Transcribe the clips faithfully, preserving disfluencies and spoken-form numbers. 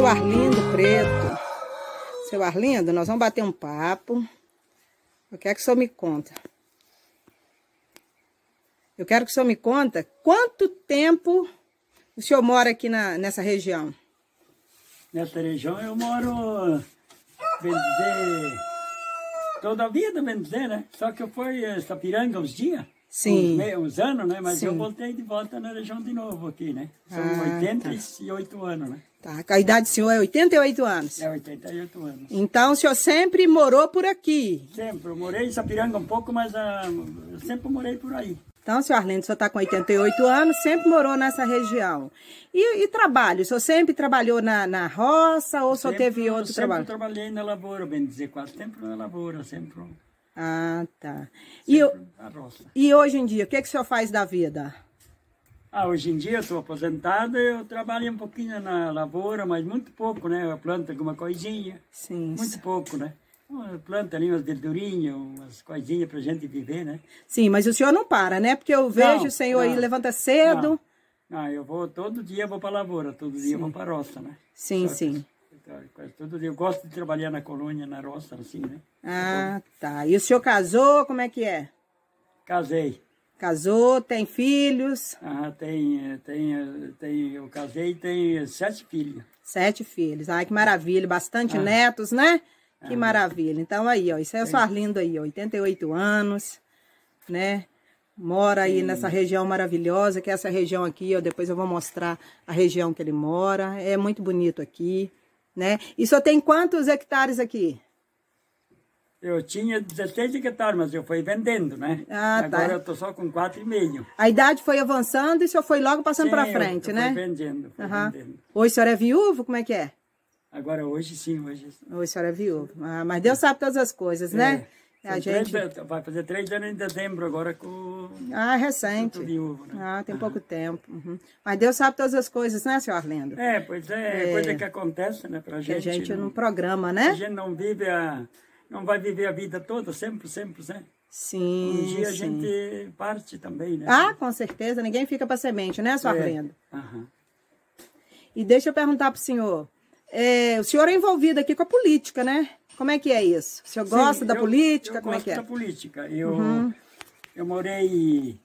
seu Arlindo Preto. Seu Arlindo, nós vamos bater um papo. Eu quero que o senhor me conta. Eu quero que o senhor me conta quanto tempo o senhor mora aqui na, nessa região. Nessa região eu moro, bem dizer, toda a vida, bem dizer, né? Só que eu fui em Sapiranga uns dias. Sim. Uns, meio, uns anos, né? Mas Sim. eu voltei de volta na região de novo aqui, né? São Ah, oitenta e oito anos, né? Tá, a idade do senhor é oitenta e oito anos. É, oitenta e oito anos. Então o senhor sempre morou por aqui. Sempre. Eu morei em Sapiranga um pouco, mas ah, eu sempre morei por aí. Então, senhor Arlindo, o senhor está com oitenta e oito anos, sempre morou nessa região. E, e trabalho? O senhor sempre trabalhou na, na roça ou só teve outro sempre trabalho? Sempre trabalhei na lavoura, bem dizer, quase sempre na lavoura, sempre. Ah, tá. E, sempre na roça. E hoje em dia, o que, que o senhor faz da vida? Ah, hoje em dia eu estou aposentado, eu trabalho um pouquinho na lavoura, mas muito pouco, né? Eu planto alguma coisinha. Sim. Muito pouco, né? Eu planto ali umas verdurinhas, umas coisinhas para a gente viver, né? Sim, mas o senhor não para, né? Porque eu vejo não, o senhor não, aí levanta cedo. Não, não, eu vou, todo dia eu vou para a lavoura, todo dia Sim. eu vou para a roça, né? Sim, Só sim. Que, todo dia eu gosto de trabalhar na colônia, na roça, assim, né? Ah, tá. E o senhor casou, como é que é? Casei. Casou, tem filhos? Ah, tem, tem, tem, eu casei e tenho sete filhos. Sete filhos. Ai, que maravilha. Bastante ah. netos, né? Que ah. maravilha. Então aí, ó, isso é o senhor Arlindo aí, ó, oitenta e oito anos, né? Mora aí Sim. nessa região maravilhosa, que é essa região aqui, ó, depois eu vou mostrar a região que ele mora. É muito bonito aqui, né? E só tem quantos hectares aqui? Eu tinha dezesseis hectares, mas eu fui vendendo, né? Ah, Agora tá. eu tô só com quatro e meio. A idade foi avançando e o senhor foi logo passando para frente, eu, eu né? fui vendendo, fui uhum. vendendo. Hoje o senhor é viúvo? Como é que é? Agora hoje sim, hoje sim. Hoje o senhor é viúvo. Ah, mas Deus sabe todas as coisas, é. né? A gente... três, vai fazer três anos em dezembro agora com... Ah, recente. Viúvo, né? Ah, tem uhum. pouco tempo. Uhum. Mas Deus sabe todas as coisas, né, senhor Arlindo? É, pois é, é coisa que acontece, né, pra gente. Que a gente não, não programa, né? A gente não vive a... Não vai viver a vida toda, sempre, sempre, né? Sim, Um dia sim. a gente parte também, né? Ah, com certeza. Ninguém fica para semente, né, senhor é. Arlindo? Uhum. E deixa eu perguntar para o senhor. É, o senhor é envolvido aqui com a política, né? Como é que é isso? O senhor Sim, gosta da eu, política? Eu Como gosto é que é? da política. Eu, uhum. eu morei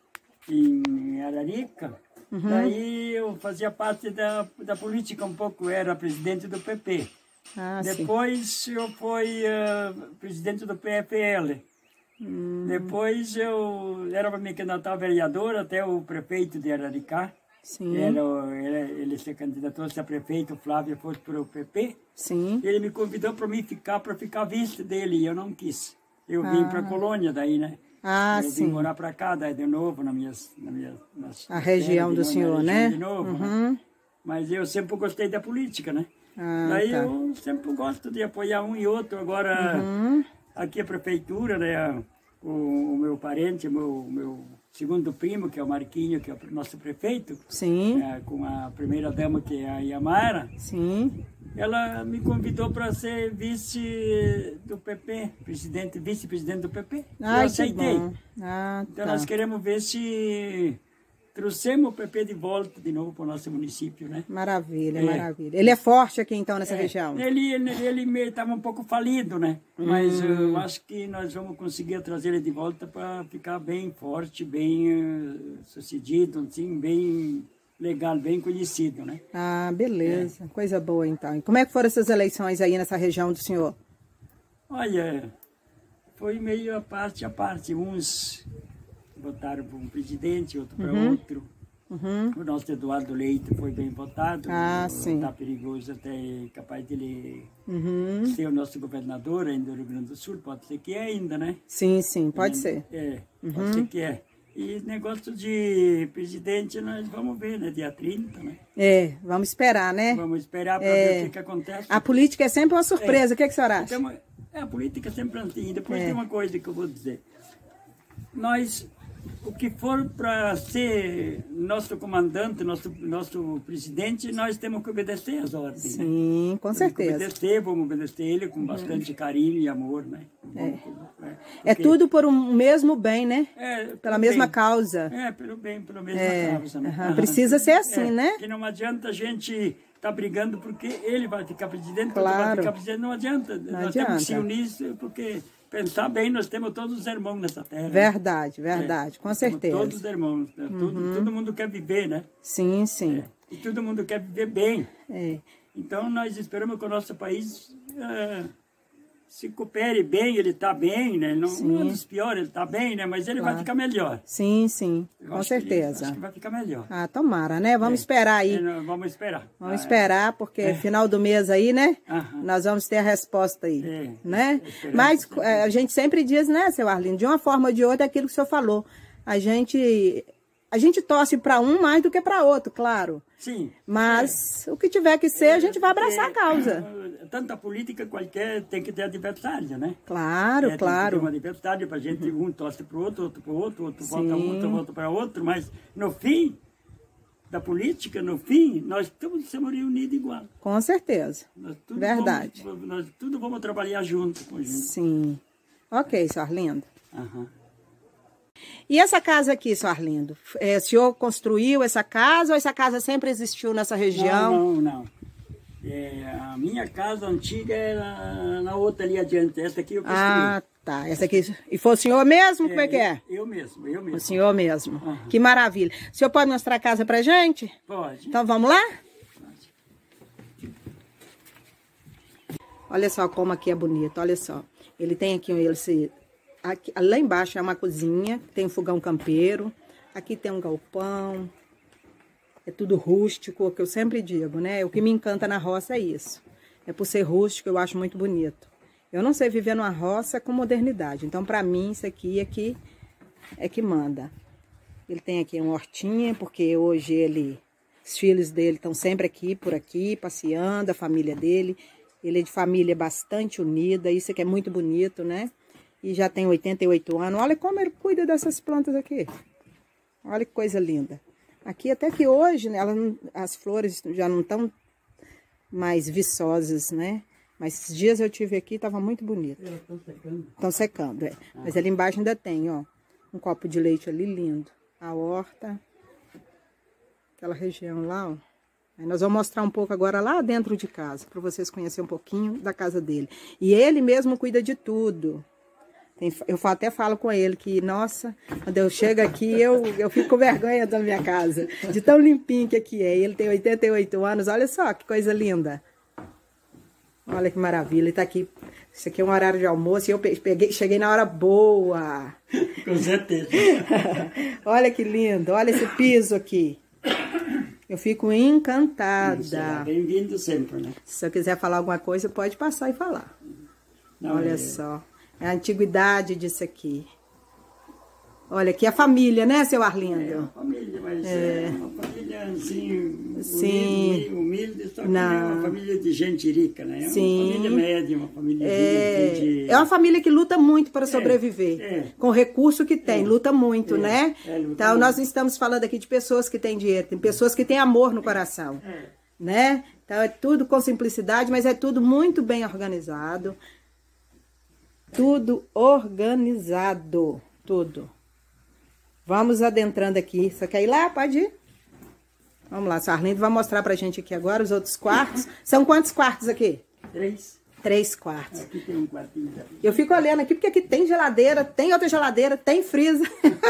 em Ararica, uhum. daí eu fazia parte da, da política um pouco, era presidente do P P. Ah, Depois sim. eu fui uh, presidente do P F L. Hum. Depois eu era para me candidatar a vereador, até o prefeito de Araricá. Sim. Era, era, ele se candidatou-se a prefeito, o Flávio fosse para o P P. Sim. Ele me convidou para mim ficar, para ficar vice dele, e eu não quis. Eu vim ah. para a colônia daí, né? Ah, eu sim. vim morar para cá, daí de novo, na minha... Na minha nas, a região do novo, senhor, região né? De novo, uhum. né? Mas eu sempre gostei da política, né? Ah, daí tá. eu sempre gosto de apoiar um e outro. Agora, uhum. aqui a prefeitura, né? O, o meu parente, o meu, meu segundo primo, que é o Marquinho, que é o nosso prefeito. Sim. É, com a primeira dama, que é a Yamara. Sim. Ela me convidou para ser vice do P P, presidente, vice-presidente do P P. Ai, eu aceitei. Que bom. Ah, então tá. nós queremos ver se trouxemos o P P de volta de novo para o nosso município, né? Maravilha, é. maravilha. Ele é forte aqui então nessa é. região? Ele ele estava um pouco falido, né? Hum. Mas eu acho que nós vamos conseguir trazer ele de volta para ficar bem forte, bem uh, sucedido, assim, bem legal, bem conhecido, né? Ah, beleza. É. Coisa boa então. E como é que foram essas eleições aí nessa região do senhor? Olha, foi meio a parte a parte. Uns votaram para um presidente, outro para uhum. outro. Uhum. O nosso Eduardo Leite foi bem votado. Ah, sim. Está perigoso até capaz de ele uhum. ser o nosso governador ainda do Rio Grande do Sul. Pode ser que é ainda, né? Sim, sim, pode é, ser. É, uhum. pode ser que é. E negócio de presidente, nós vamos ver, né? Dia trinta, né? É, vamos esperar, né? Vamos esperar para é. ver o que, que acontece. A política é sempre uma surpresa. É. O que, é que a senhora acha? Então, é, a política é sempre assim. Depois é. tem uma coisa que eu vou dizer. Nós, o que for para ser nosso comandante, nosso, nosso presidente, nós temos que obedecer às ordens. Sim, né? com certeza. Vamos obedecer, vamos obedecer ele com bastante carinho e amor, né? É, vamos, né? é tudo por um mesmo bem, né? É, pela mesma bem. causa. É, pelo bem, pela mesma é, causa. Né? Uh-huh. Precisa ser assim, é, né? Que não adianta a gente está brigando porque ele vai ficar presidente, claro. vai ficar presidente, não adianta. Não nós adianta. temos que se unir, porque pensar bem, nós temos todos os irmãos nessa terra. Verdade, verdade, é, com certeza. Todos os irmãos, né? Uhum. todo, todo mundo quer viver, né? Sim, sim. É, e todo mundo quer viver bem. É. Então, nós esperamos que o nosso país é, se coopere bem, ele está bem, né? Não, não é dos piores, ele está bem, né? Mas ele claro. vai ficar melhor. Sim, sim, Eu com acho certeza. Que, acho que vai ficar melhor. Ah, tomara, né? Vamos é. esperar aí. É, vamos esperar. Vamos ah, esperar, porque é. final do mês aí, né? Aham. Nós vamos ter a resposta aí, é. né? Mas é, a gente sempre diz, né, seu Arlindo, de uma forma ou de outra, é aquilo que o senhor falou. A gente... A gente torce para um mais do que para outro, claro. Sim. Mas é. o que tiver que ser, a gente vai abraçar é, a causa. Tanta política qualquer tem que ter adversário, né? Claro, é, claro. Tem que ter um adversário para a gente, um torce para o outro, outro para o outro, outro volta um, outro volta para outro. Mas no fim da política, no fim, nós todos somos reunidos igual. Com certeza. Nós tudo Verdade. Vamos, nós tudo vamos trabalhar junto com a gente. Sim. Ok, senhor Arlindo. Aham. E essa casa aqui, senhor Arlindo, é, o senhor construiu essa casa ou essa casa sempre existiu nessa região? Não, não, não. É, a minha casa antiga era na outra ali adiante. Essa aqui eu construí. Ah, tá. Essa aqui. E foi o senhor mesmo? É, Como é que é? Eu, eu mesmo, eu mesmo. O senhor mesmo. Uhum. Que maravilha. O senhor pode mostrar a casa pra gente? Pode. Então vamos lá? Pode. Olha só como aqui é bonito, olha só. Ele tem aqui, ele se... Aqui, lá embaixo é uma cozinha, tem um fogão campeiro. Aqui tem um galpão. É tudo rústico, o que eu sempre digo, né? O que me encanta na roça é isso. É por ser rústico, eu acho muito bonito. Eu não sei viver numa roça com modernidade. Então, pra mim, isso aqui é que, é que manda. Ele tem aqui uma hortinha, porque hoje ele... Os filhos dele estão sempre aqui, por aqui, passeando, a família dele. Ele é de família bastante unida, isso aqui é muito bonito, né? E já tem oitenta e oito anos. Olha como ele cuida dessas plantas aqui. Olha que coisa linda. Aqui até que hoje, né, ela não, as flores já não estão mais viçosas, né? Mas esses dias eu tive aqui, estava muito bonito. Estão secando. Estão secando, é. Ah. Mas ali embaixo ainda tem, ó. Um copo de leite ali lindo. A horta. Aquela região lá, ó. Aí nós vamos mostrar um pouco agora lá dentro de casa, para vocês conhecerem um pouquinho da casa dele. E ele mesmo cuida de tudo. Tem, eu até falo com ele que, nossa, quando eu chego aqui, eu, eu fico com vergonha da minha casa, de tão limpinho que aqui é. Ele tem oitenta e oito anos, olha só que coisa linda. Olha que maravilha, ele tá aqui. Isso aqui é um horário de almoço e eu peguei, cheguei na hora boa. Com certeza. Olha que lindo, olha esse piso aqui. Eu fico encantada. Bem-vindo sempre, né? Se eu quiser falar alguma coisa, pode passar e falar. Não, olha é... só. É a antiguidade disso aqui. Olha, aqui é a família, né, seu Arlindo? É uma família, mas é, é uma família, assim, sim. Humilde, humilde, só que não é uma família de gente rica, né? É sim. uma família média, uma família é... de gente... É uma família que luta muito para sobreviver. É, é. Com o recurso que tem, é. luta muito, é. né? É, luta então, muito. Nós não estamos falando aqui de pessoas que têm dinheiro, tem pessoas que têm amor no coração, é. né? Então, é tudo com simplicidade, mas é tudo muito bem organizado. Tudo organizado, tudo. Vamos adentrando aqui. Você quer ir lá? Pode ir. Vamos lá, o Arlindo vai mostrar pra gente aqui agora os outros quartos. São quantos quartos aqui? Três. Três quartos. Aqui tem um quartinho. Eu fico olhando aqui porque aqui tem geladeira, tem outra geladeira, tem freezer.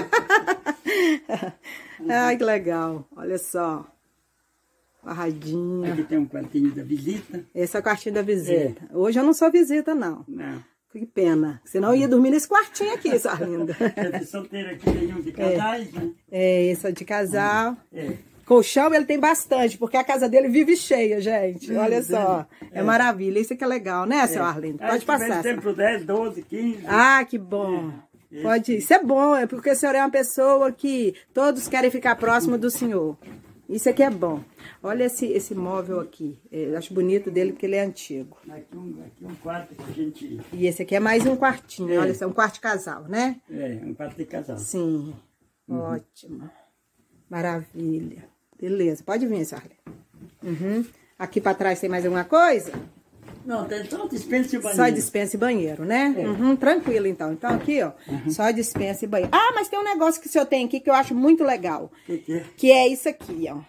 Ai, que legal. Olha só. Barradinha. Aqui tem um quartinho da visita. Esse é o quartinho da visita. É. Hoje eu não sou visita, não. Não. Que pena. Senão eu ia dormir nesse quartinho aqui, sua linda. É de solteiro aqui, tem um de casais, é. né? É, esse é de casal. É. Colchão ele tem bastante, porque a casa dele vive cheia, gente. Olha hum, só. É. é maravilha. Isso aqui é legal, né, é. seu Arlindo? Pode passar. Tempo dez, doze, quinze. Ah, que bom. É. Pode ir. Isso é bom, é porque o senhor é uma pessoa que todos querem ficar próximo do senhor. Isso aqui é bom. Olha esse, esse móvel aqui. Eu acho bonito dele porque ele é antigo. Aqui um, aqui um quarto que a gente... E esse aqui é mais um quartinho. É. Olha, esse é um quarto de casal, né? É, um quarto de casal. Sim. Uhum. Ótimo. Maravilha. Beleza. Pode vir, senhor. Uhum. Aqui para trás tem mais alguma coisa? Não, tem só dispensa e banheiro. Só dispensa e banheiro, né? É. Uhum, tranquilo, então. Então, aqui, ó, uhum. só dispensa e banheiro. Ah, mas tem um negócio que o senhor tem aqui que eu acho muito legal. Que que é? Que é isso aqui, ó.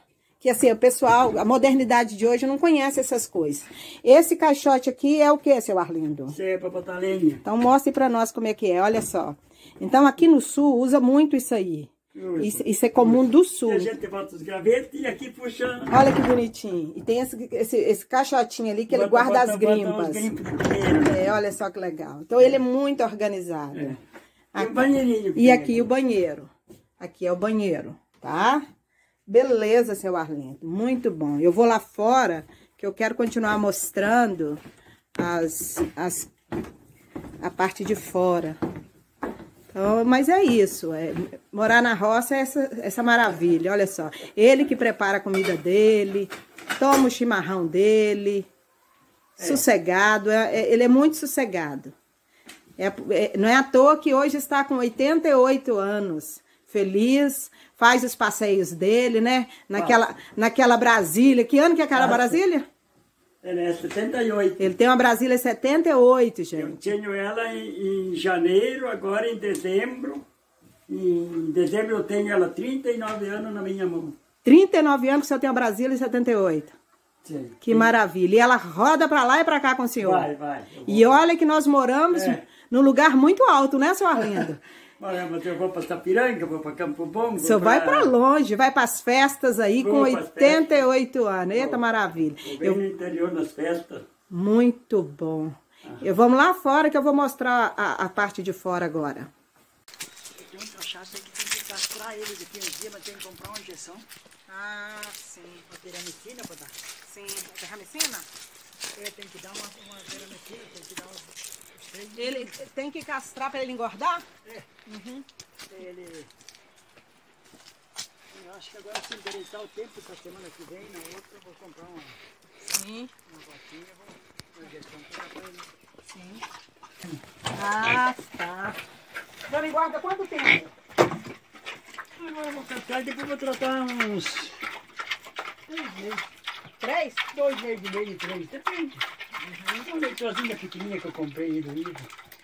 que assim, o pessoal, a modernidade de hoje não conhece essas coisas. Esse caixote aqui é o que, seu Arlindo? Isso é para botar lenha. Então mostre para nós como é que é, olha só. Então aqui no sul usa muito isso aí. Isso, isso é comum do sul. E a gente bota os gravetos e aqui puxa... Olha que bonitinho. E tem esse, esse, esse caixotinho ali que bota, ele guarda bota, as grimpas. É, olha só que legal. Então ele é muito organizado. É. Aqui, e o banheirinho. E aqui o banheiro. Aqui é o banheiro, tá? Beleza, seu Arlindo. Muito bom. Eu vou lá fora, que eu quero continuar mostrando as, as, a parte de fora. Então, mas é isso, é, morar na roça é essa, essa maravilha, olha só. Ele que prepara a comida dele, toma o chimarrão dele, é. sossegado, é, é, ele é muito sossegado. É, é, não é à toa que hoje está com oitenta e oito anos, feliz, faz os passeios dele, né? Naquela, ah. naquela Brasília, que ano que é aquela ah, Brasília? Ela é setenta e oito. Ele tem uma Brasília setenta e oito, gente. Eu tenho ela em, em janeiro, agora em dezembro. Em dezembro eu tenho ela trinta e nove anos na minha mão. trinta e nove anos que o senhor tem uma Brasília em setenta e oito. Sim. Que sim. maravilha. E ela roda pra lá e pra cá com o senhor. Vai, vai. E olha que nós moramos é. num lugar muito alto, né, seu Arlindo? Mas eu vou para Sapiranga, vou para Campo Bom. O senhor pra... vai para longe, vai para as festas aí vou com oitenta e oito anos. Eita, vou. maravilha. Vou eu... no interior nas festas. Muito bom. Ah. Eu vamos lá fora que eu vou mostrar a, a parte de fora agora. Tem um cachaça que tem que castrar ele daqui uns dias, mas tem que comprar uma injeção. Ah, sim. Uma teramicina para dar. Sim, teramicina? É, tem que dar uma, uma teramicina, tem que dar uns... Ele tem que castrar para ele engordar? É. Uhum. Ele... Eu acho que agora se endereçar o tempo para semana que vem, na outra eu vou comprar uma... Sim. Uma botinha, vou... uma injeção para dar para ele. Sim. Ah, tá. Então engorda quanto tempo? Eu vou castrar e depois vou tratar uns... Três meses. Três? Dois meses e meio, três, depende. Uhum. Uma leitozinha pequenininha que eu comprei do livro.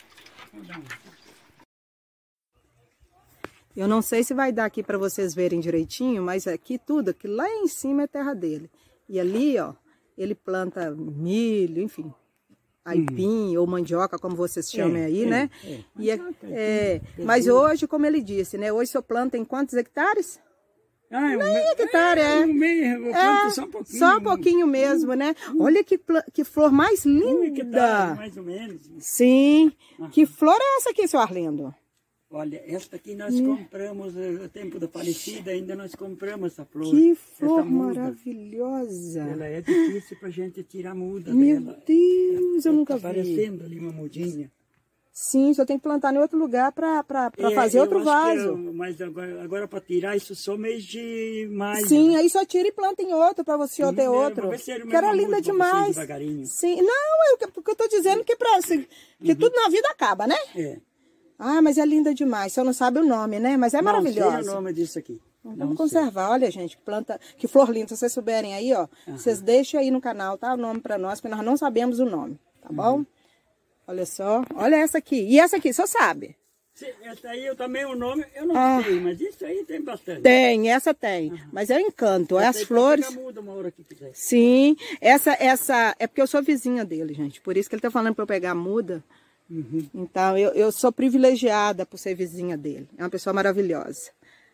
Eu não sei se vai dar aqui para vocês verem direitinho, mas aqui tudo, aqui lá em cima é terra dele. E ali, ó, ele planta milho, enfim, aipim hum. ou mandioca, como vocês chamam é, aí, é, né? É. E é, é, mas hoje, como ele disse, né? Hoje o senhor planta em quantos hectares? Ah, é um Nem hectare, é. Um meio, eu planto só um pouquinho. Só um pouquinho mesmo, né? Olha que, que flor mais linda. Um hectare, mais ou menos. Sim. Uhum. Que flor é essa aqui, seu Arlindo? Olha, esta aqui nós compramos, no tempo da falecida, ainda nós compramos essa flor. Que flor maravilhosa. Ela é difícil pra gente tirar a muda Meu dela. Deus, eu ela nunca tá vi. Aparecendo ali uma mudinha. Sim, só tem que plantar em outro lugar para é, fazer outro vaso. Eu, mas agora, agora para tirar isso só mês de maio. Sim, né? aí só tira e planta em outro para você Sim, ter outro. Que era linda demais. Sim, não, é porque eu tô dizendo que, pra, assim, que uhum. tudo na vida acaba, né? É. Ah, mas é linda demais. Você não sabe o nome, né? Mas é maravilhosa. Não sei o nome disso aqui. Então, vamos conservar. Sei. Olha, gente, planta. Que flor linda. Se vocês souberem aí, ó, uhum. vocês deixem aí no canal, tá? O nome para nós, porque nós não sabemos o nome, tá bom? Uhum. Olha só, olha essa aqui. E essa aqui, só sabe? Sim, essa aí eu também o nome, eu não ah, sei, mas isso aí tem bastante. Tem, essa tem. Uhum. Mas é o encanto, é as flores. Muda uma hora que quiser. Sim, essa, essa, é porque eu sou vizinha dele, gente. Por isso que ele tá falando para eu pegar a muda. Uhum. Então, eu, eu sou privilegiada por ser vizinha dele. É uma pessoa maravilhosa.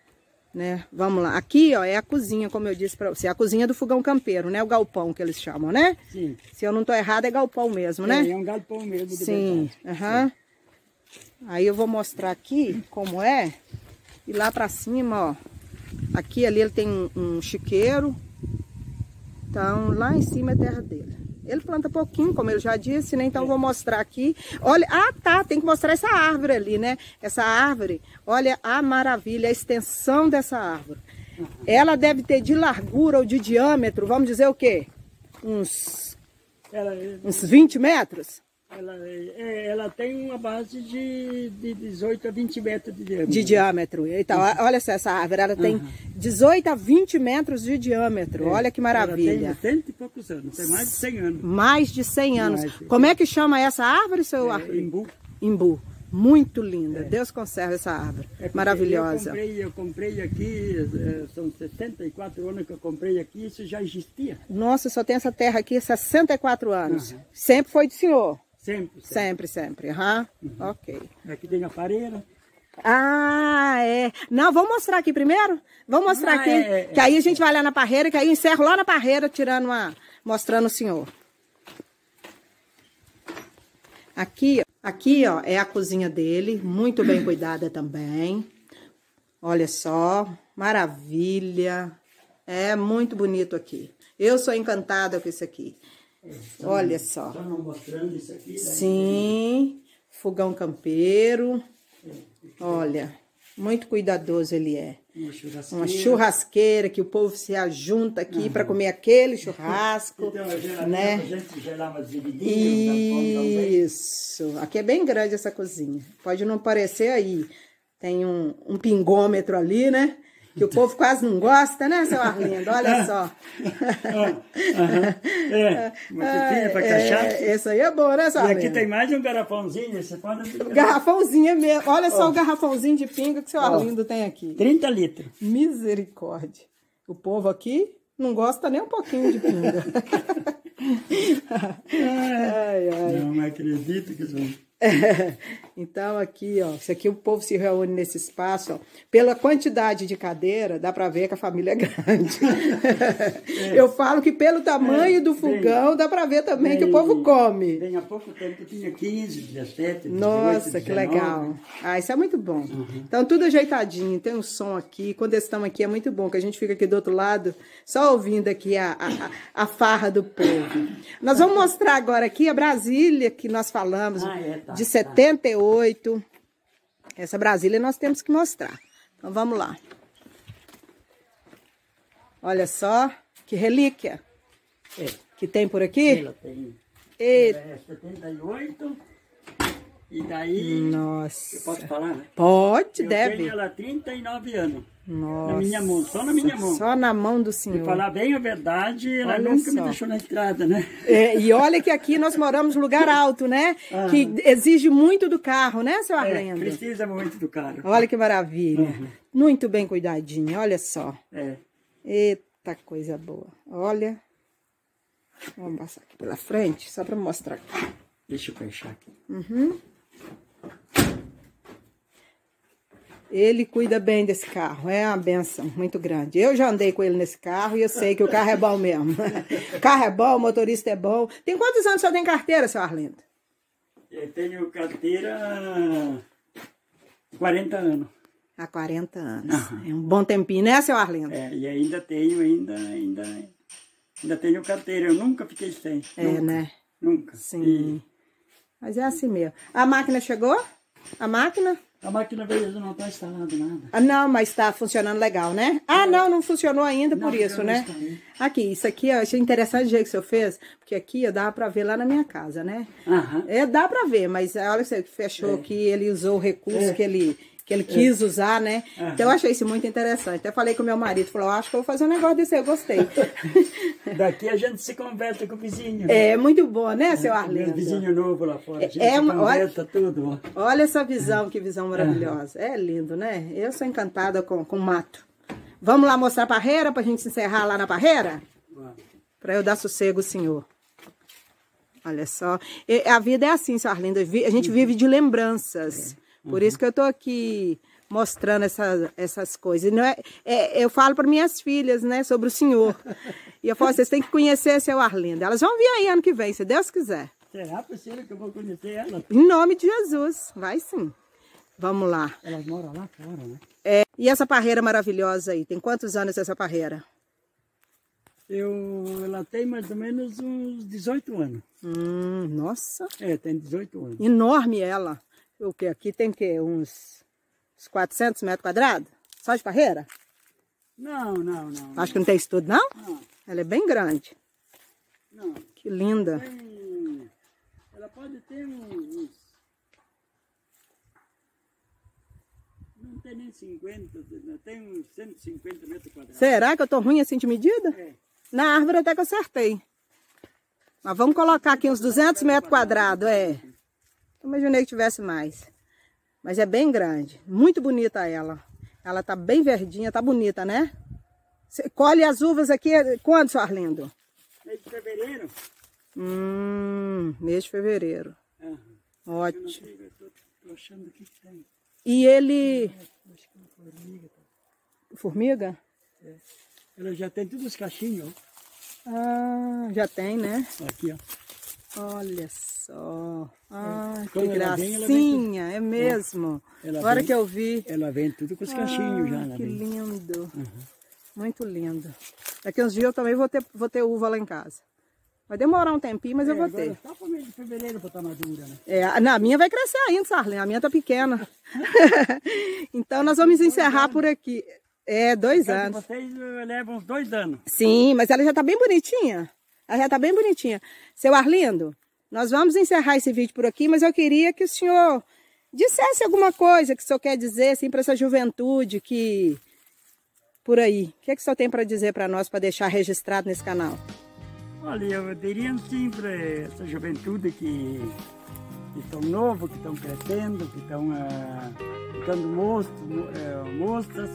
Né? Vamos lá. Aqui, ó, é a cozinha, como eu disse para você. A cozinha do fogão campeiro, né? O galpão que eles chamam, né? Sim. Se eu não tô errada, é galpão mesmo, é, né? É um galpão mesmo. De Sim. Aham. Uhum. Aí eu vou mostrar aqui como é. E lá pra cima, ó. Aqui, ali, ele tem um, um chiqueiro. Então, lá em cima é terra dele. Ele planta pouquinho, como eu já disse, né? Então eu vou mostrar aqui. Olha, ah tá, tem que mostrar essa árvore ali, né? Essa árvore, olha a maravilha, a extensão dessa árvore. Ela deve ter de largura ou de diâmetro, vamos dizer o quê? Uns, ela, uns vinte metros? Ela, ela tem uma base de, de dezoito a vinte metros de diâmetro. De diâmetro. Então, uhum. olha só essa árvore, ela tem uhum. dezoito a vinte metros de diâmetro. É. Olha que maravilha. Ela tem cento e poucos anos, tem mais de cem anos. Mais de cem anos. Mais de... Como é que chama essa árvore, seu é, Imbu. Imbu. Muito linda. É. Deus conserve essa árvore. É Maravilhosa. Eu comprei, eu comprei aqui, são sessenta e quatro anos que eu comprei aqui, isso já existia. Nossa, só tem essa terra aqui há sessenta e quatro anos. Uhum. Sempre foi do senhor? Sempre. Sempre, sempre. Uhum. Uhum. Ok. Aqui tem a pareira. Ah, é. Não, vamos mostrar aqui primeiro? Vamos mostrar ah, aqui. É, é, que aí a gente vai lá na parreira, que aí eu encerro lá na parreira, tirando uma, mostrando o senhor. Aqui, aqui, ó, é a cozinha dele, muito bem cuidada também. Olha só, maravilha. É muito bonito aqui. Eu sou encantada com isso aqui. É, olha só. Só não mostrando isso aqui, né? Sim, fogão campeiro. Olha, muito cuidadoso ele é. Uma churrasqueira. Uma churrasqueira que o povo se ajunta aqui uhum. para comer aquele churrasco. Então, a né? A gente gelar umas dividinhas. Isso. Aqui é bem grande essa cozinha. Pode não parecer aí. Tem um, um pingômetro ali, né? Que o povo quase não gosta, né, seu Arlindo? Olha só. Uhum. É, uma tipinha para cachaça. É, esse aí é bom, né, seu Arlindo? E aqui tem mais um garrafãozinho. Você pode... Garrafãozinho é mesmo. Olha só oh. o garrafãozinho de pinga que o seu oh. Arlindo tem aqui. trinta litros. Misericórdia. O povo aqui não gosta nem um pouquinho de pinga. ai, ai. Não acredito que isso... É, então aqui, ó, isso aqui o povo se reúne nesse espaço, ó, pela quantidade de cadeira, dá pra ver que a família é grande. É. Eu falo que pelo tamanho é, do fogão, bem, dá pra ver também bem, que o povo come. Bem, há pouco tempo tinha quinze, dezessete, Nossa, dezoito, que legal. Ah, isso é muito bom. Uhum. Então tudo ajeitadinho, tem um som aqui, quando eles estão aqui é muito bom, que a gente fica aqui do outro lado, só ouvindo aqui a, a, a farra do povo. Nós vamos mostrar agora aqui a Brasília, que nós falamos, ah, é, tá. De setenta e oito. Essa Brasília nós temos que mostrar. Então vamos lá. Olha só que relíquia é. que tem por aqui. Ela tem. Eita. Ela é setenta e oito. E daí. Nossa. Eu posso falar, né? Pode, eu deve. Eu tenho ela há trinta e nove anos. Nossa. Na minha mão, só na minha mão. Só na mão do senhor. E falar bem a verdade, ela olha nunca só. me deixou na estrada, né? É, e olha que aqui nós moramos em lugar alto, né? Ah. Que exige muito do carro, né, seu Arlindo? É, precisa muito do carro. Olha que maravilha. Uhum. Muito bem cuidadinho, olha só. É. Eita, coisa boa. Olha. Vamos passar aqui pela frente, só para mostrar aqui. Deixa eu fechar aqui. Uhum. Ele cuida bem desse carro, é uma benção muito grande. Eu já andei com ele nesse carro e eu sei que o carro é bom mesmo. O carro é bom, o motorista é bom. Tem quantos anos o senhor tem carteira, seu Arlindo? Eu tenho carteira há quarenta anos. Há quarenta anos. Uhum. É um bom tempinho, né, seu Arlindo? É, e ainda tenho, ainda, ainda, ainda tenho carteira. Eu nunca fiquei sem. É, nunca, né? Nunca. Sim. E... Mas é assim mesmo. A máquina chegou? A máquina? A máquina veio, não está instalando nada. Ah, não, mas está funcionando legal, né? Ah, é. não, não funcionou ainda não, por isso, né? Aqui, isso aqui, eu achei interessante o jeito que o senhor fez, porque aqui eu dava para ver lá na minha casa, né? Aham. É, dá para ver, mas olha que fechou é. que ele usou o recurso é. que ele... que ele quis é. usar, né? Uhum. Então eu achei isso muito interessante. Até falei com o meu marido, falou, acho que eu vou fazer um negócio desse, eu gostei. Daqui a gente se conversa com o vizinho. É, muito bom, né, seu Arlindo? Tem um vizinho novo lá fora, a gente é, se uma, conversa olha, tudo. Ó. Olha essa visão, que visão maravilhosa. É lindo, né? Eu sou encantada com, com mato. Vamos lá mostrar a parreira, pra gente se encerrar lá na parreira? Para eu dar sossego, senhor. Olha só. E a vida é assim, seu Arlindo, a gente vive de lembranças. É. Por isso que eu tô aqui mostrando essa, essas coisas. Não é, é, eu falo para minhas filhas, né, sobre o senhor. E eu falo, vocês têm que conhecer seu Arlindo. Elas vão vir aí ano que vem, se Deus quiser. Será possível que eu vou conhecer ela? Em nome de Jesus. Vai sim. Vamos lá. Elas moram lá fora, né? É, e essa parreira maravilhosa aí? Tem quantos anos essa parreira? Eu, ela tem mais ou menos uns dezoito anos. Hum, nossa. É, tem dezoito anos. Enorme ela. O que? Aqui tem que uns, uns quatrocentos metros quadrados? Só de parreira? Não, não, não. Acho que não tem isso tudo, não? Não. Ela é bem grande. Não. Que linda. Tem, ela pode ter uns... Não tem nem cinquenta, tem uns cento e cinquenta metros quadrados. Será que eu tô ruim assim de medida? É. Na árvore até que eu acertei. Mas vamos colocar aqui uns duzentos metros quadrados, é. Imaginei que tivesse mais. Mas é bem grande. Muito bonita ela. Ela tá bem verdinha, tá bonita, né? Você colhe as uvas aqui quando, seu Arlindo? Mês de fevereiro. Hum, mês de fevereiro. Uhum. Ótimo. Eu tô, tô achando que tem. E ele... Acho que é formiga. Formiga? É. Ela já tem todos os cachinhos. Ah, já tem, né? Aqui, ó. Olha só. Ah, É. que gracinha, vem... é mesmo. Ela Agora vem... que eu vi. Ela vem tudo com os cachinhos ah, já. Que vem. lindo. Uhum. Muito lindo. Daqui uns dias eu também vou ter, vou ter uva lá em casa. Vai demorar um tempinho, mas é, eu vou agora ter. Tá para mês de fevereiro para estar madura, né? É, na minha vai crescer ainda, Sarlene. A minha tá pequena. Então nós vamos encerrar por aqui. É, dois anos. Vocês levam uns dois anos. Sim, mas ela já tá bem bonitinha. Ela já tá bem bonitinha. Seu Arlindo, nós vamos encerrar esse vídeo por aqui, mas eu queria que o senhor dissesse alguma coisa que o senhor quer dizer assim para essa juventude que... Por aí. O que, é que o senhor tem para dizer para nós, para deixar registrado nesse canal? Olha, eu diria sim para essa juventude que, que estão novos, que estão crescendo, que estão uh, ficando moços, uh, moças,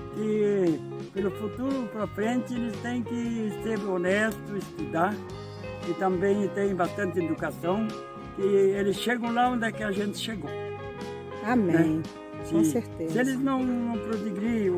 que pelo futuro para frente eles têm que ser honestos, estudar, e também tem bastante educação, que eles chegam lá onde é que a gente chegou. Amém. Né? Com se, certeza. Se eles não, não prosseguirem,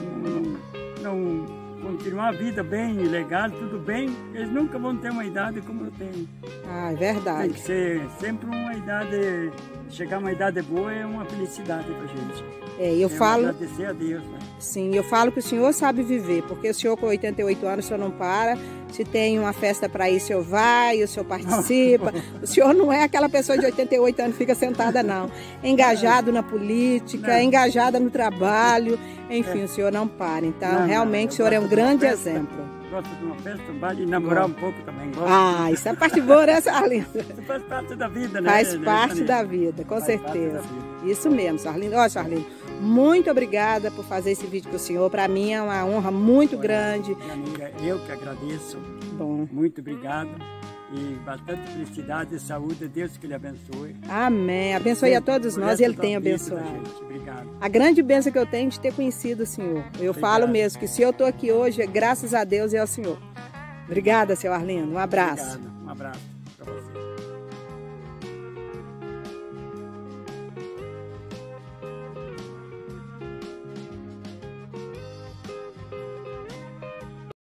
não, não continuar a vida bem, legal, tudo bem, eles nunca vão ter uma idade como eu tenho. Ah, é verdade. Tem que ser sempre uma idade, chegar a uma idade boa é uma felicidade pra gente. É, eu é falo... agradecer a Deus, né? Sim, eu falo que o senhor sabe viver, porque o senhor com oitenta e oito anos, o senhor não para. Se tem uma festa para ir, o senhor vai, o senhor participa. O senhor não é aquela pessoa de oitenta e oito anos que fica sentada, não. É engajado na política, é engajada no trabalho, enfim, é. O senhor não para. Então, não, realmente, não, o senhor é um grande festa, exemplo. Gosto de uma festa, um baile e namorar um pouco também. Gosto. Ah, isso é parte boa, né, Sarlindo? Isso faz parte da vida, né? Faz parte da vida, com faz certeza. Vida. Isso mesmo, Sarlindo. Ó, Sarlindo, muito obrigada por fazer esse vídeo com o senhor. Para mim é uma honra muito Olha, grande. Minha amiga, eu que agradeço. Bom. Muito obrigado. E bastante felicidade e saúde. Deus que lhe abençoe. Amém. Abençoe a todos nós e Ele tem abençoado. Obrigado. A grande bênção que eu tenho de ter conhecido o senhor. Eu obrigado. Falo mesmo que se eu estou aqui hoje, é graças a Deus e ao senhor. Obrigada, seu Arlindo. Um abraço. Obrigado. Um abraço.